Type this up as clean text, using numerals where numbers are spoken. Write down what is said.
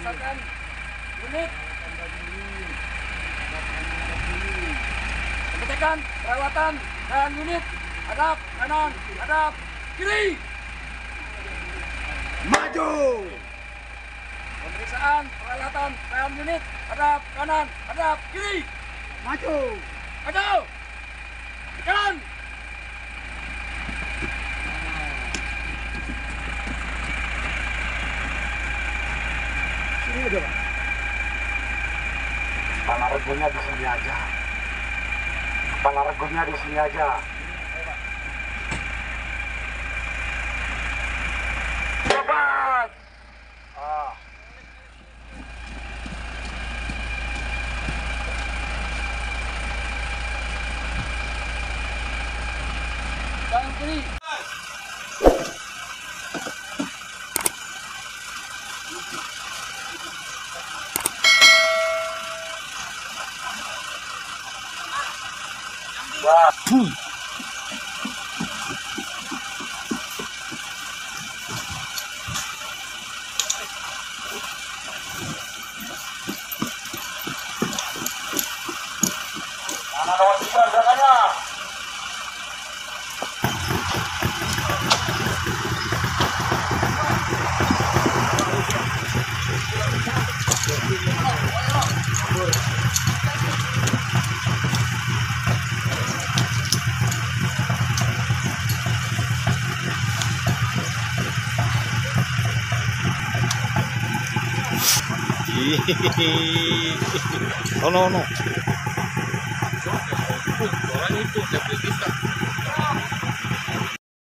melaksanakan unit pengecekan perawatan dan unit hadap kanan, hadap kiri. Maju. Pemeriksaan peralatan dan unit hadap kanan, hadap kiri. Maju. Maju. Jalan. Sini aja, Pak. Kepala regunya di sini aja. Kepala regunya di sini aja. Cepat. Kanan kiri. Mana nomor 3 gerakannya? Oh no. Orang itu, saya beli